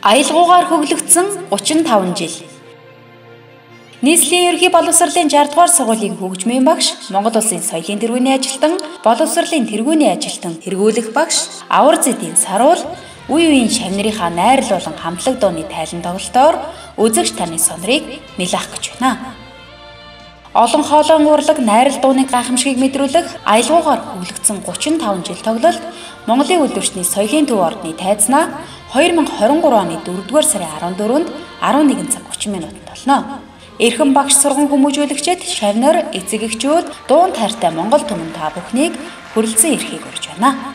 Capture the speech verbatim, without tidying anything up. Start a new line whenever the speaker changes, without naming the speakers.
Аялгаугаар хөглөгдсөн гучин таван жил. Нийслэлийн ерөнхий боловсролын шестидесет дугаар сургуулийн хөгжмийн багш, Монгол Улсын соёлын тэргүүний ажилтан, боловсролын тэргүүний ажилтан, тэргүүлэх багш, авар зэдийн саруул, үе үеийн шавнырынхаа найрал болон хамтлаг дууны тайлан тоглолтоор үзэгч таны сонирыг мэлах гэж байна. Олон хоолойн урлаг найрал дууны гайхамшигыг мэдрүүлэх аялгаугаар хөглөгдсөн гучин таван жил тоглолт Монголын үлдвэрчний соёлын төв ордны тайзнаа хоёр мянга хорин гурван оны дөрөвдүгээр сарын арван дөрөвөнд арван нэгэн цаг гучин минутанд болно. Эрхэм багш сурган хүмүүжүүлэгчид, шавнар, эцэг эхчүүд, дуун тайртай Монгол түмэн та бүхнийг хүрэлцэн эрхийг урьж байна.